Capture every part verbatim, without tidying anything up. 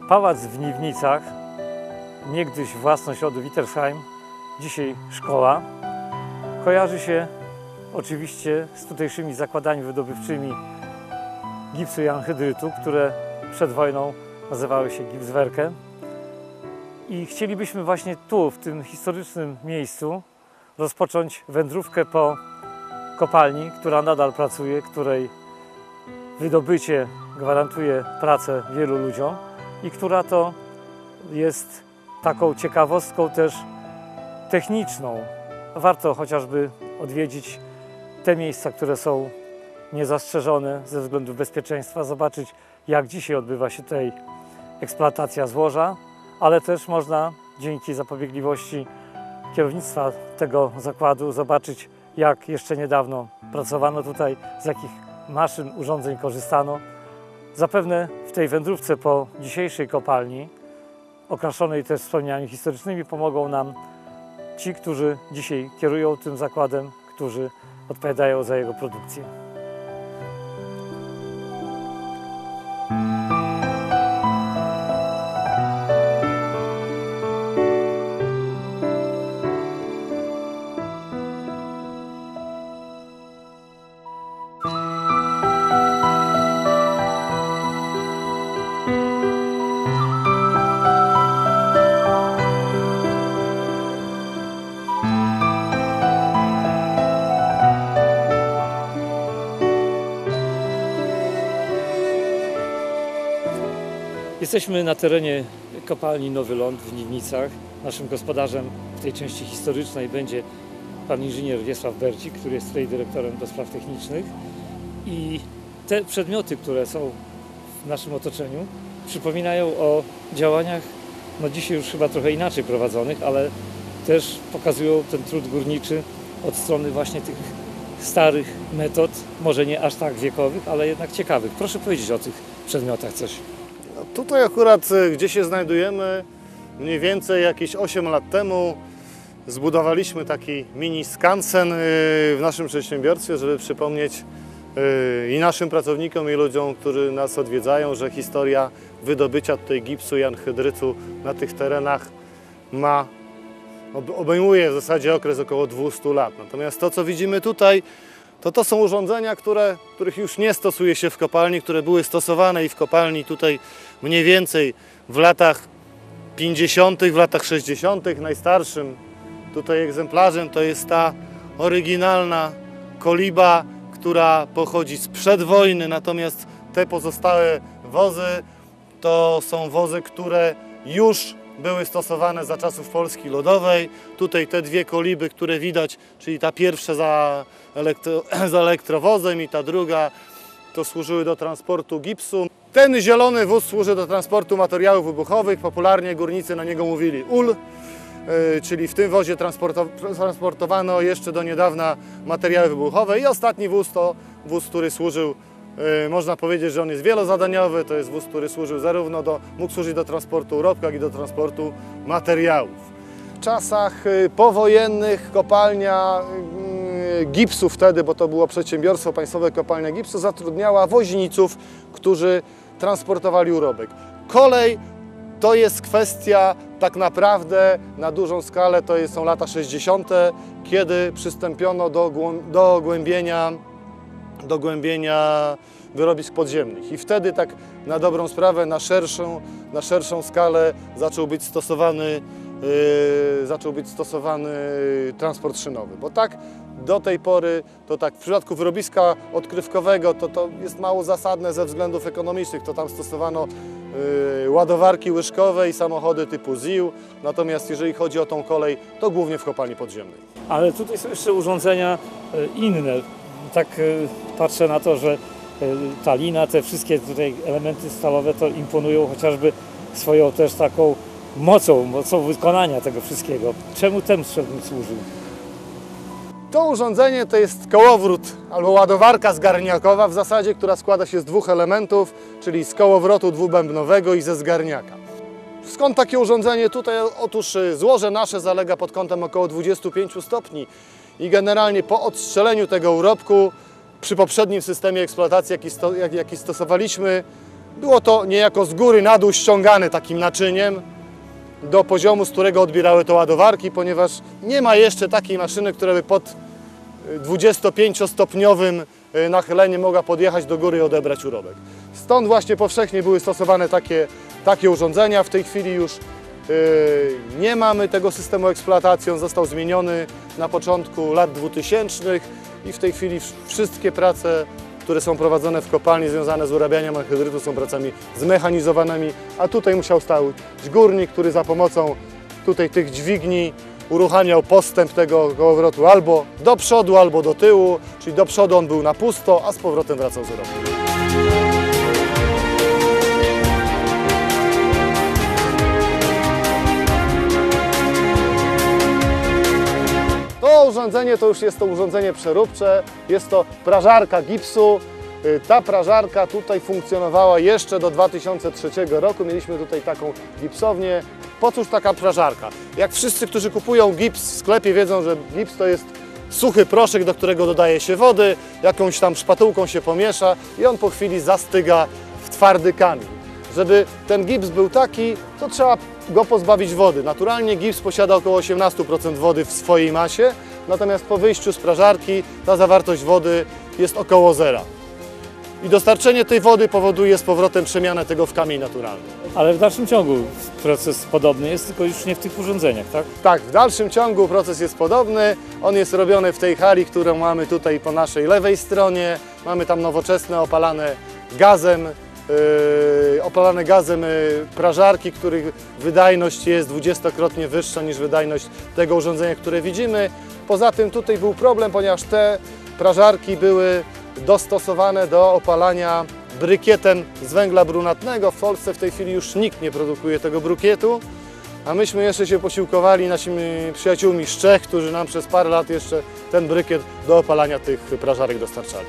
Pałac w Niwnicach, niegdyś własność rodu Wittersheim, dzisiaj szkoła, kojarzy się oczywiście z tutejszymi zakładami wydobywczymi gipsu i anhydrytu, które przed wojną nazywały się Gipswerke. I chcielibyśmy właśnie tu, w tym historycznym miejscu, rozpocząć wędrówkę po kopalni, która nadal pracuje, której wydobycie gwarantuje pracę wielu ludziom i która to jest taką ciekawostką też techniczną. Warto chociażby odwiedzić te miejsca, które są niezastrzeżone ze względów bezpieczeństwa, zobaczyć, jak dzisiaj odbywa się tutaj eksploatacja złoża, ale też można dzięki zapobiegliwości kierownictwa tego zakładu zobaczyć, jak jeszcze niedawno pracowano tutaj, z jakich maszyn, urządzeń korzystano. Zapewne w tej wędrówce po dzisiejszej kopalni, okraszonej też wspomnieniami historycznymi, pomogą nam ci, którzy dzisiaj kierują tym zakładem, którzy odpowiadają za jego produkcję. Jesteśmy na terenie kopalni Nowy Ląd w Niwnicach. Naszym gospodarzem w tej części historycznej będzie pan inżynier Wiesław Bercik, który jest tutaj dyrektorem do spraw technicznych. I te przedmioty, które są w naszym otoczeniu, przypominają o działaniach, no dzisiaj już chyba trochę inaczej prowadzonych, ale też pokazują ten trud górniczy od strony właśnie tych starych metod, może nie aż tak wiekowych, ale jednak ciekawych. Proszę powiedzieć o tych przedmiotach coś. Tutaj akurat, gdzie się znajdujemy, mniej więcej jakieś osiem lat temu zbudowaliśmy taki mini skansen w naszym przedsiębiorstwie, żeby przypomnieć i naszym pracownikom, i ludziom, którzy nas odwiedzają, że historia wydobycia tutaj gipsu i anhydrytu na tych terenach ma, obejmuje w zasadzie okres około dwustu lat. Natomiast to, co widzimy tutaj, to to są urządzenia, które, których już nie stosuje się w kopalni, które były stosowane i w kopalni tutaj mniej więcej w latach pięćdziesiątych, w latach sześćdziesiątych. Najstarszym tutaj egzemplarzem to jest ta oryginalna koliba, która pochodzi sprzed wojny, natomiast te pozostałe wozy to są wozy, które już były stosowane za czasów Polski Ludowej. Tutaj te dwie koliby, które widać, czyli ta pierwsza za, elektro, za elektrowozem i ta druga, to służyły do transportu gipsu. Ten zielony wóz służy do transportu materiałów wybuchowych. Popularnie górnicy na niego mówili ul, yy, czyli w tym wozie transportowano jeszcze do niedawna materiały wybuchowe. I ostatni wóz to wóz, który służył, można powiedzieć, że on jest wielozadaniowy, to jest wóz, który służył zarówno do, mógł służyć do transportu urobku, jak i do transportu materiałów. W czasach powojennych kopalnia gipsu wtedy, bo to było przedsiębiorstwo państwowe Kopalnia Gipsu, zatrudniała woźniców, którzy transportowali urobek. Kolej to jest kwestia tak naprawdę na dużą skalę, to są lata sześćdziesiąte, kiedy przystąpiono do, do głębienia do głębienia wyrobisk podziemnych. I wtedy tak na dobrą sprawę, na szerszą, na szerszą skalę zaczął być stosowany, yy, zaczął być stosowany transport szynowy. Bo tak do tej pory, to tak w przypadku wyrobiska odkrywkowego to, to jest mało zasadne ze względów ekonomicznych. To tam stosowano yy, ładowarki łyżkowe i samochody typu ził. Natomiast jeżeli chodzi o tą kolej, to głównie w kopalni podziemnej. Ale tutaj są jeszcze urządzenia inne. Tak patrzę na to, że ta lina, te wszystkie tutaj elementy stalowe to imponują chociażby swoją też taką mocą, mocą wykonania tego wszystkiego. Czemu ten przedmiot służył? To urządzenie to jest kołowrót albo ładowarka zgarniakowa w zasadzie, która składa się z dwóch elementów, czyli z kołowrotu dwubębnowego i ze zgarniaka. Skąd takie urządzenie tutaj? Otóż złoże nasze zalega pod kątem około dwudziestu pięciu stopni i generalnie po odstrzeleniu tego urobku przy poprzednim systemie eksploatacji, jaki, sto, jaki stosowaliśmy, Było to niejako z góry na dół ściągane takim naczyniem do poziomu, z którego odbierały to ładowarki, ponieważ nie ma jeszcze takiej maszyny, która by pod dwudziestopięciostopniowym nachyleniem mogła podjechać do góry i odebrać urobek. Stąd właśnie powszechnie były stosowane takie, takie urządzenia. W tej chwili już yy, nie mamy tego systemu eksploatacji, on został zmieniony na początku lat dwutysięcznych i w tej chwili wszystkie prace, które są prowadzone w kopalni związane z urabianiem anhydrytu, są pracami zmechanizowanymi, a tutaj musiał stać górnik, który za pomocą tutaj tych dźwigni uruchamiał postęp tego kołowrotu albo do przodu, albo do tyłu, czyli do przodu on był na pusto, a z powrotem wracał z urobkiem. To urządzenie to już jest to urządzenie przeróbcze, jest to prażarka gipsu. Ta prażarka tutaj funkcjonowała jeszcze do dwa tysiące trzeciego roku. Mieliśmy tutaj taką gipsownię. Po cóż taka prażarka? Jak wszyscy, którzy kupują gips w sklepie, wiedzą, że gips to jest suchy proszek, do którego dodaje się wody, jakąś tam szpatułką się pomiesza i on po chwili zastyga w twardy kamień. Żeby ten gips był taki, to trzeba go pozbawić wody. Naturalnie gips posiada około osiemnaście procent wody w swojej masie, natomiast po wyjściu z prażarki ta zawartość wody jest około zera. I dostarczenie tej wody powoduje z powrotem przemianę tego w kamień naturalny. Ale w dalszym ciągu proces podobny jest, tylko już nie w tych urządzeniach, tak? Tak, w dalszym ciągu proces jest podobny. On jest robiony w tej hali, którą mamy tutaj po naszej lewej stronie. Mamy tam nowoczesne, opalane gazem, yy, opalane gazem yy, prażarki, których wydajność jest dwudziestokrotnie wyższa niż wydajność tego urządzenia, które widzimy. Poza tym tutaj był problem, ponieważ te prażarki były dostosowane do opalania brykietem z węgla brunatnego. W Polsce w tej chwili już nikt nie produkuje tego brukietu, a myśmy jeszcze się posiłkowali naszymi przyjaciółmi z Czech, którzy nam przez parę lat jeszcze ten brykiet do opalania tych prażarek dostarczali.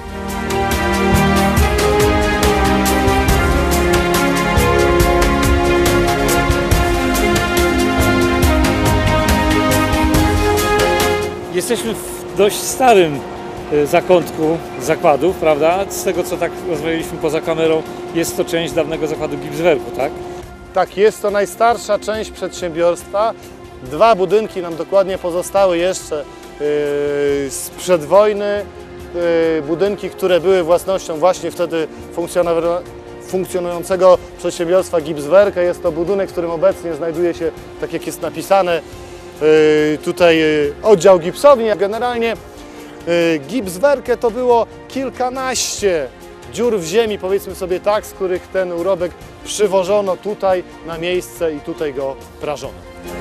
Jesteśmy w dość starym zakątku zakładów, prawda? Z tego, co tak rozmawialiśmy poza kamerą, jest to część dawnego zakładu Gipswerku, tak? Tak, jest to najstarsza część przedsiębiorstwa. Dwa budynki nam dokładnie pozostały jeszcze yy, sprzed wojny. Yy, budynki, które były własnością właśnie wtedy funkcjonującego przedsiębiorstwa Gipswerka. Jest to budynek, w którym obecnie znajduje się, tak jak jest napisane, yy, tutaj yy, oddział gipsowni. Generalnie Gipswerke to było kilkanaście dziur w ziemi, powiedzmy sobie tak, z których ten urobek przywożono tutaj na miejsce i tutaj go prażono.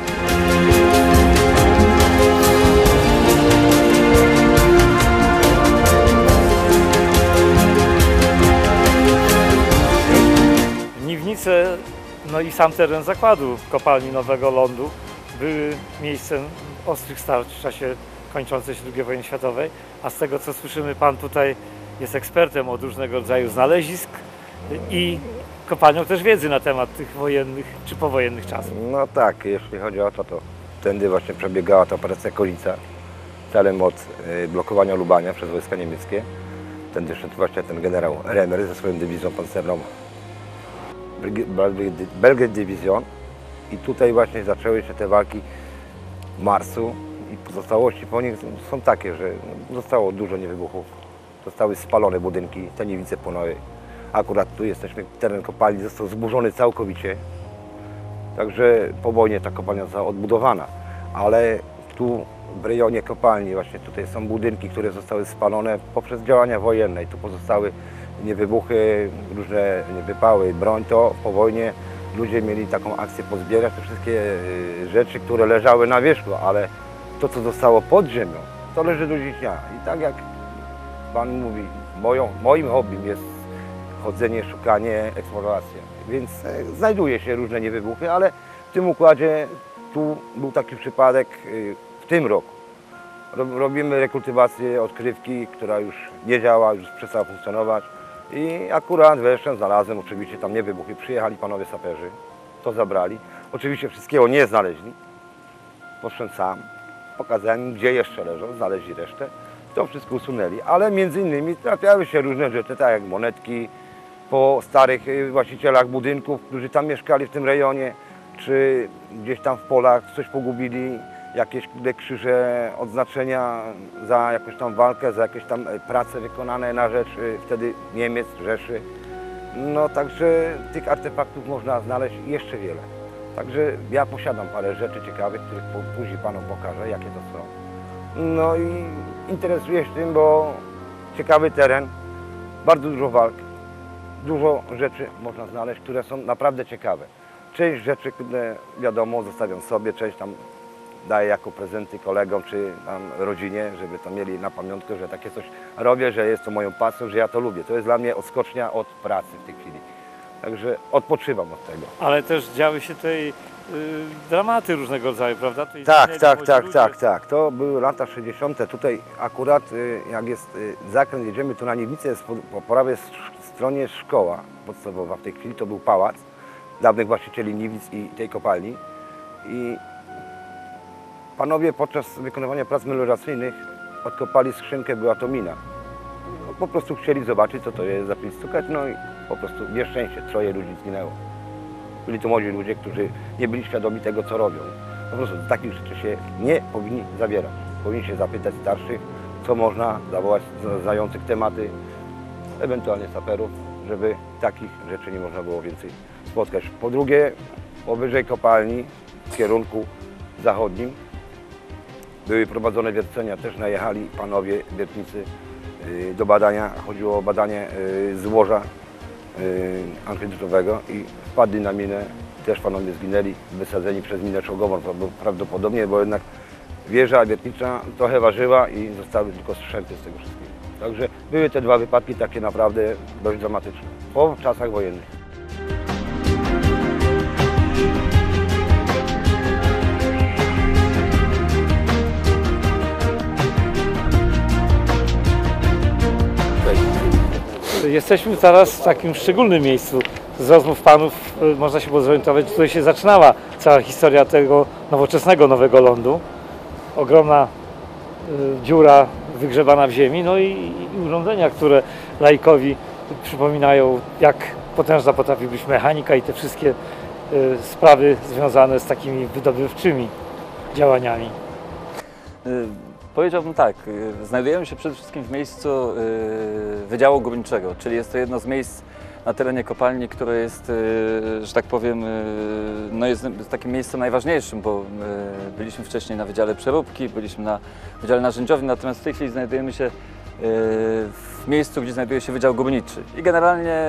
Niwnice, no i sam teren zakładu kopalni Nowego Lądu były miejscem ostrych starć w czasie kończącej się drugiej wojny światowej, a z tego, co słyszymy, Pan tutaj jest ekspertem od różnego rodzaju znalezisk i kopalnią też wiedzy na temat tych wojennych czy powojennych czasów. No tak, jeśli chodzi o to, to tędy właśnie przebiegała ta operacja Kolica, celem od blokowania Lubania przez wojska niemieckie. Tędy szedł właśnie ten generał Remmer ze swoją dywizją pancerną Belgian Division i tutaj właśnie zaczęły się te walki marszu. I pozostałości po nich są takie, że zostało dużo niewybuchów, zostały spalone budynki, te niewnice płonęły. Akurat tu jesteśmy, teren kopalni został zburzony całkowicie, także po wojnie ta kopalnia została odbudowana, ale tu w rejonie kopalni właśnie tutaj są budynki, które zostały spalone poprzez działania wojenne i tu pozostały niewybuchy, różne wypały, broń. To po wojnie ludzie mieli taką akcję pozbierać te wszystkie rzeczy, które leżały na wierzchu, ale to, co zostało pod ziemią, to leży do dziś dnia. I tak jak Pan mówi, moją, moim hobbym jest chodzenie, szukanie, eksploracja. Więc znajduje się różne niewybuchy, ale w tym układzie tu był taki przypadek w tym roku. Robimy rekultywację odkrywki, która już nie działa, już przestała funkcjonować. I akurat weszłem, znalazłem, oczywiście tam niewybuchy. Przyjechali panowie saperzy, to zabrali. Oczywiście wszystkiego nie znaleźli. Poszedłem sam. Pokazałem im, gdzie jeszcze leżą, znaleźli resztę, to wszystko usunęli, ale między innymi trafiały się różne rzeczy, tak jak monetki, po starych y, właścicielach budynków, którzy tam mieszkali w tym rejonie, czy gdzieś tam w polach coś pogubili, jakieś kurde, krzyże, odznaczenia za jakąś tam walkę, za jakieś tam y, prace wykonane na rzecz y, wtedy Niemiec, Rzeszy. No także tych artefaktów można znaleźć jeszcze wiele. Także ja posiadam parę rzeczy ciekawych, których po- później Panu pokażę, jakie to są. No i interesuję się tym, bo ciekawy teren, bardzo dużo walk, dużo rzeczy można znaleźć, które są naprawdę ciekawe. Część rzeczy, które wiadomo, zostawiam sobie, część tam daję jako prezenty kolegom czy tam rodzinie, żeby to mieli na pamiątkę, że takie coś robię, że jest to moją pasją, że ja to lubię. To jest dla mnie odskocznia od pracy w tej chwili. Także odpoczywam od tego. Ale też działy się tutaj y, dramaty różnego rodzaju, prawda? Tutaj Tak, zginęli tak, młodzi tak, ludzie. tak, tak. To były lata sześćdziesiąte. Tutaj akurat y, jak jest y, zakręt, jedziemy tu na Niewicę, jest po, po prawej st- stronie szkoła podstawowa. W tej chwili to był pałac dawnych właścicieli Niewic i tej kopalni. I panowie podczas wykonywania prac melioracyjnych odkopali skrzynkę, była to mina. No, po prostu chcieli zobaczyć, co to jest, zacząć stukać, no i po prostu nieszczęście, troje ludzi zginęło. Byli to młodzi ludzie, którzy nie byli świadomi tego, co robią. Po prostu do takich rzeczy się nie powinni zabierać. Powinni się zapytać starszych, co można, zawołać znających tematy, ewentualnie saperów, żeby takich rzeczy nie można było więcej spotkać. Po drugie, powyżej kopalni w kierunku zachodnim były prowadzone wiercenia, też najechali panowie wiertnicy y, do badania. Chodziło o badanie y, złoża y, anhydrytowego i wpadli na minę. Też panowie zginęli, wysadzeni przez minę czołgową prawdopodobnie, bo jednak wieża wiertnicza trochę ważyła i zostały tylko strzępy z tego wszystkiego. Także były te dwa wypadki takie naprawdę dość dramatyczne po czasach wojennych. Jesteśmy teraz w takim szczególnym miejscu. Z rozmów panów y, można się było zorientować, że tutaj się zaczynała cała historia tego nowoczesnego Nowego Lądu. Ogromna y, dziura wygrzebana w ziemi, no i, i urządzenia, które laikowi przypominają, jak potężna potrafi być mechanika i te wszystkie y, sprawy związane z takimi wydobywczymi działaniami. Y, Powiedziałbym tak, y, znajdujemy się przede wszystkim w miejscu y, Wydziału Górniczego, czyli jest to jedno z miejsc na terenie kopalni, które jest, y, że tak powiem, y, no jest takim miejscem najważniejszym, bo y, byliśmy wcześniej na Wydziale Przeróbki, byliśmy na Wydziale Narzędziowym, natomiast w tej chwili znajdujemy się y, w miejscu, gdzie znajduje się Wydział Górniczy. I generalnie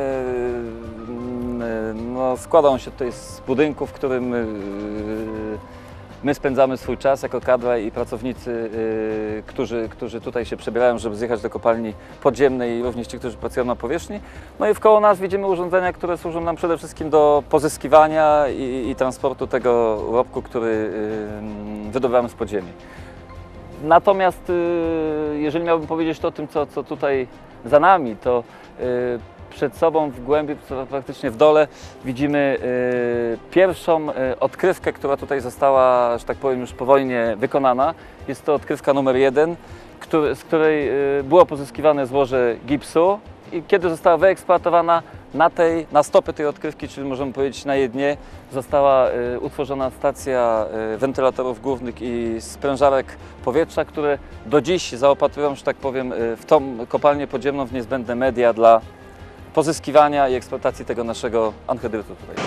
y, no, składa on się tutaj z budynku, w którym y, my spędzamy swój czas jako kadra i pracownicy, yy, którzy, którzy tutaj się przebierają, żeby zjechać do kopalni podziemnej i również ci, którzy pracują na powierzchni. No i wkoło nas widzimy urządzenia, które służą nam przede wszystkim do pozyskiwania i, i transportu tego urobku, który yy, wydobywamy z podziemi. Natomiast yy, jeżeli miałbym powiedzieć to o tym, co, co tutaj za nami, to yy, przed sobą w głębi, praktycznie w dole, widzimy y, pierwszą y, odkrywkę, która tutaj została, że tak powiem, już po wojnie wykonana. Jest to odkrywka numer jeden, który, z której y, było pozyskiwane złoże gipsu i kiedy została wyeksploatowana, na, tej, na stopy tej odkrywki, czyli możemy powiedzieć na jej dnie, została y, utworzona stacja y, wentylatorów głównych i sprężarek powietrza, które do dziś zaopatrują, że tak powiem, y, w tą kopalnię podziemną w niezbędne media dla pozyskiwania i eksploatacji tego naszego anhydrytu tutaj.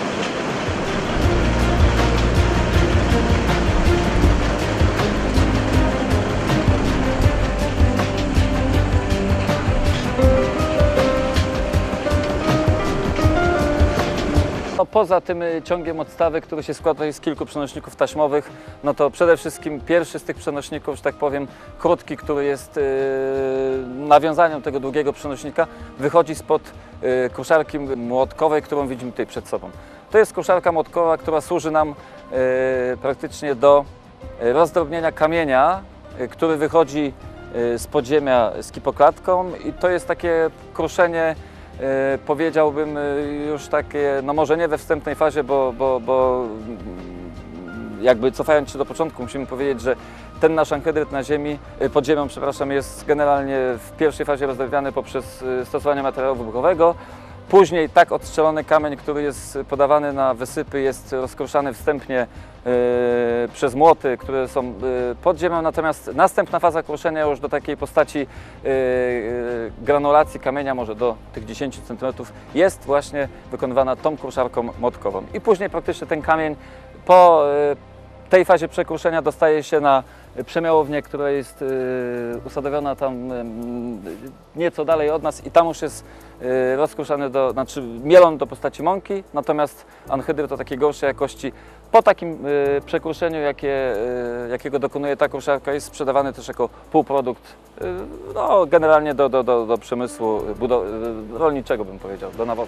No, poza tym ciągiem odstawy, który się składa z kilku przenośników taśmowych, no to przede wszystkim pierwszy z tych przenośników, że tak powiem, krótki, który jest yy, nawiązaniem tego długiego przenośnika, wychodzi spod yy, koszarki młotkowej, którą widzimy tutaj przed sobą. To jest koszarka młotkowa, która służy nam yy, praktycznie do rozdrobnienia kamienia, yy, który wychodzi yy, z podziemia z kipoklatką i to jest takie kruszenie, Yy, powiedziałbym yy, już takie, no może nie we wstępnej fazie, bo, bo, bo jakby cofając się do początku, musimy powiedzieć, że ten nasz anhydryt na ziemi, yy, pod ziemią, przepraszam, jest generalnie w pierwszej fazie rozdrabniany poprzez yy, stosowanie materiału wybuchowego. Później tak odstrzelony kamień, który jest podawany na wysypy, jest rozkruszany wstępnie yy, przez młoty, które są yy, pod ziemią, natomiast następna faza kruszenia już do takiej postaci yy, yy, granulacji kamienia, może do tych dziesięciu centymetrów, jest właśnie wykonywana tą kruszarką młotkową. I później praktycznie ten kamień po yy, tej fazie przekruszenia dostaje się na przemiałownię, która jest y, usadowiona tam y, nieco dalej od nas i tam już jest y, rozkruszany, do, znaczy mielon do postaci mąki, natomiast anhydryt to takiej gorszej jakości. Po takim y, przekruszeniu, jakie, y, jakiego dokonuje ta kruszarka, jest sprzedawany też jako półprodukt, y, no, generalnie do, do, do, do przemysłu budow- rolniczego, bym powiedział, do nawozu.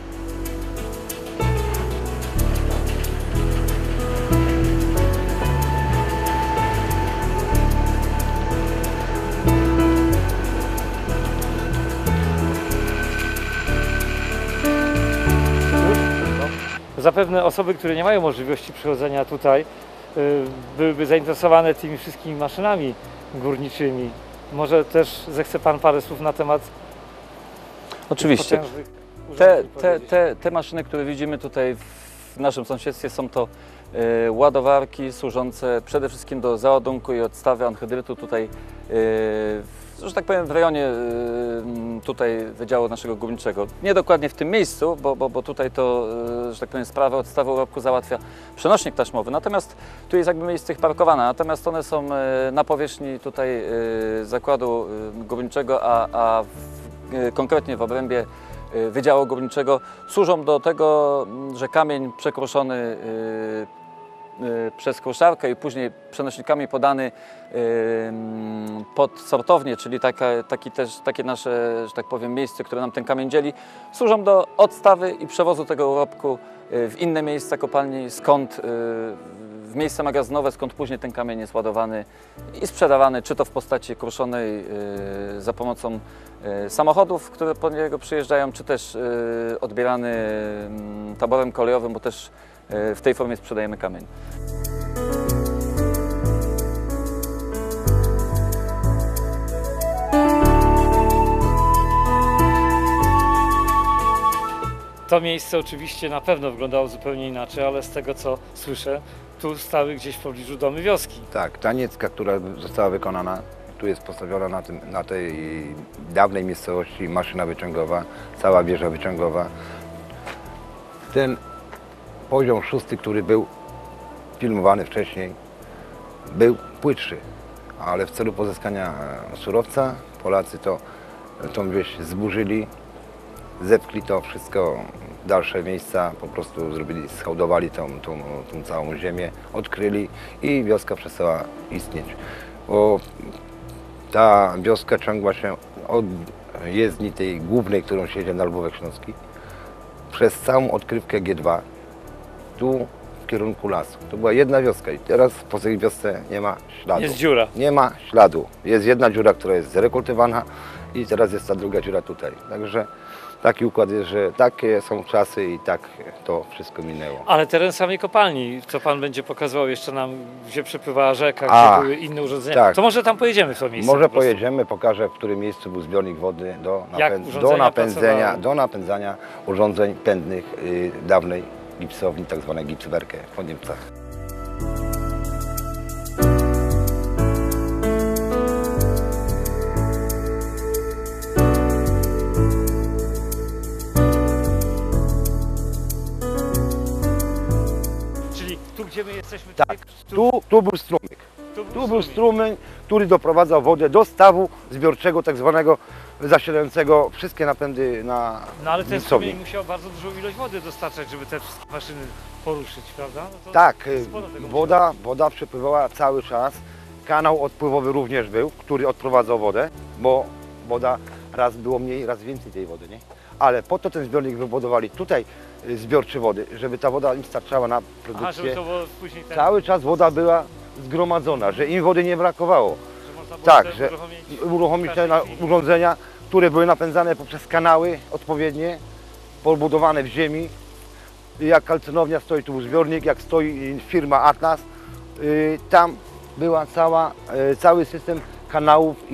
Zapewne osoby, które nie mają możliwości przychodzenia tutaj, y, byłyby zainteresowane tymi wszystkimi maszynami górniczymi. Może też zechce Pan parę słów na temat Oczywiście. potężnych Te, urządzeń te, powiedzieć? te, te maszyny, które widzimy tutaj w naszym sąsiedztwie, są to y, ładowarki służące przede wszystkim do załadunku i odstawy anhydrytu tutaj, y, że tak powiem, w rejonie y, tutaj Wydziału naszego Górniczego. Nie dokładnie w tym miejscu, bo, bo, bo tutaj to, y, że tak powiem, sprawę odstawu urobku załatwia przenośnik taśmowy, natomiast tu jest jakby miejsce ich parkowane, natomiast one są y, na powierzchni tutaj y, Zakładu y, Górniczego, a, a w, y, konkretnie w obrębie Wydziału Górniczego służą do tego, że kamień przekruszony przez kruszarkę i później przenośnikami podany pod sortownię, czyli taka, taki też, takie nasze, że tak powiem, miejsce, które nam ten kamień dzieli, służą do odstawy i przewozu tego urobku w inne miejsca kopalni, skąd w miejsce magazynowe, skąd później ten kamień jest ładowany i sprzedawany, czy to w postaci kruszonej za pomocą samochodów, które po niego przyjeżdżają, czy też odbierany taborem kolejowym, bo też w tej formie sprzedajemy kamień. To miejsce oczywiście na pewno wyglądało zupełnie inaczej, ale z tego co słyszę, tu stały gdzieś w pobliżu domy wioski. Tak, ta niecka, która została wykonana, tu jest postawiona na, tym, na tej dawnej miejscowości maszyna wyciągowa, cała wieża wyciągowa. Ten poziom szósty, który był filmowany wcześniej, był płytszy, ale w celu pozyskania surowca Polacy to, tą wieś zburzyli, zepchli to wszystko w dalsze miejsca, po prostu zrobili, schałdowali tą, tą, tą całą ziemię, odkryli i wioska przestała istnieć. Bo ta wioska ciągła się od jezdni tej głównej, którą siedzie na Lwówek Śląski, przez całą odkrywkę G dwa, tu w kierunku lasu. To była jedna wioska i teraz po tej wiosce nie ma śladu. Jest dziura. Nie ma śladu. Jest jedna dziura, która jest zrekultywowana i teraz jest ta druga dziura tutaj. Także taki układ jest, że takie są czasy i tak to wszystko minęło. Ale teren samej kopalni, co Pan będzie pokazywał jeszcze nam, gdzie przepływała rzeka, A, gdzie były inne urządzenia, tak. to może tam pojedziemy w to miejsce. Może po prostu. pojedziemy, pokażę, w którym miejscu był zbiornik wodny do, Jak napęd, do, urządzenia napędzenia, pracowały. do napędzania urządzeń pędnych y, dawnej gipsowni, tak zwanej gipswerkę po Niemcach. Czyli tu, gdzie my jesteśmy, Tak, tu, tu, tu był strumyk. tu, Tu był strumień, który doprowadzał wodę do stawu zbiorczego, tak zwanego zasilającego wszystkie napędy na No ale ten gipsowni. strumień musiał bardzo dużą ilość wody dostarczać, żeby te wszystkie maszyny poruszyć, prawda? No to Tak, sporo tego woda, woda przepływała cały czas. Kanał odpływowy również był, który odprowadzał wodę, bo woda raz było mniej, raz więcej tej wody, nie? Ale po to ten zbiornik wybudowali tutaj y, zbiorczy wody, żeby ta woda im starczała na Aha, żeby produkcję. to było później ten, Cały czas woda była zgromadzona, że im wody nie brakowało. że można było Tak, te że uruchomić uruchomić w te każdej na- chwili. urządzenia, które były napędzane poprzez kanały odpowiednie, pobudowane w ziemi. Jak kalcynownia stoi, tu był zbiornik, jak stoi firma Atlas, y, tam była cała, y, cały system kanałów i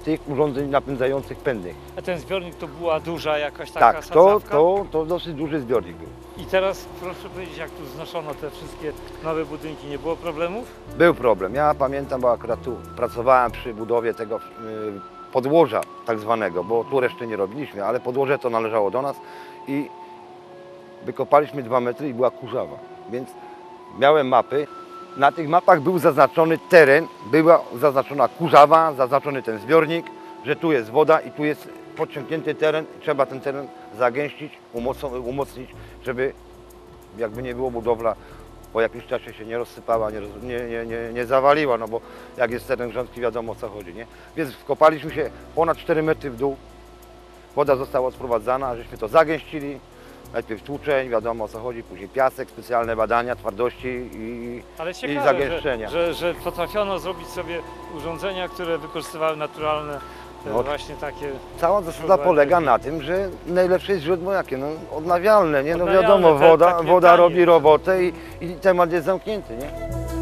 tych urządzeń napędzających pędnych. A ten zbiornik to była duża jakaś taka Tak, to, sadzawka? to, to dosyć duży zbiornik był. I teraz proszę powiedzieć, jak tu znoszono te wszystkie nowe budynki, nie było problemów? Był problem. Ja pamiętam, bo akurat tu pracowałem przy budowie tego y, podłoża tak zwanego, bo tu reszty nie robiliśmy, ale podłoże to należało do nas i wykopaliśmy dwa metry i była kurzawa. Więc miałem mapy. Na tych mapach był zaznaczony teren, była zaznaczona kurzawa, zaznaczony ten zbiornik, że tu jest woda i tu jest podciągnięty teren. Trzeba ten teren zagęścić, umocnić, żeby jakby nie było budowla po jakimś czasie się nie rozsypała, nie, roz, nie, nie, nie, nie zawaliła, no bo jak jest teren grząski, wiadomo o co chodzi, nie? Więc wkopaliśmy się ponad cztery metry w dół, woda została odprowadzana, żeśmy to zagęścili, najpierw tłuczeń, wiadomo o co chodzi, później piasek, specjalne badania twardości i, Ale i ciekawe, zagęszczenia. że, że, że potrafiono zrobić sobie urządzenia, które wykorzystywały naturalne, e, No, właśnie takie... Cała zasada źródła polega energii. na tym, że najlepsze jest źródło jakie? No, odnawialne, nie? No Odnawialne, wiadomo, te- woda, takie woda tanie. robi robotę i, i temat jest zamknięty, nie?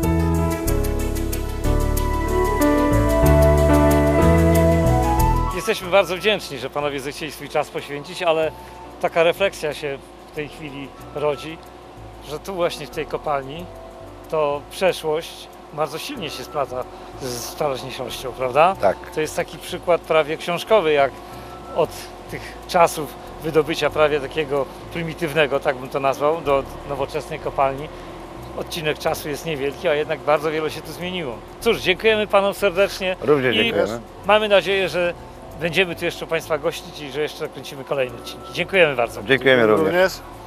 Jesteśmy bardzo wdzięczni, że panowie zechcieli swój czas poświęcić, ale taka refleksja się w tej chwili rodzi, że tu właśnie w tej kopalni to przeszłość bardzo silnie się splata z teraźniejszością, prawda? Tak. To jest taki przykład prawie książkowy, jak od tych czasów wydobycia prawie takiego prymitywnego, tak bym to nazwał, do nowoczesnej kopalni. Odcinek czasu jest niewielki, a jednak bardzo wiele się tu zmieniło. Cóż, dziękujemy panom serdecznie. Również I dziękujemy. mamy nadzieję, że będziemy tu jeszcze państwa gościć i że jeszcze kręcimy kolejne odcinki. Dziękujemy bardzo. Dziękujemy również. również.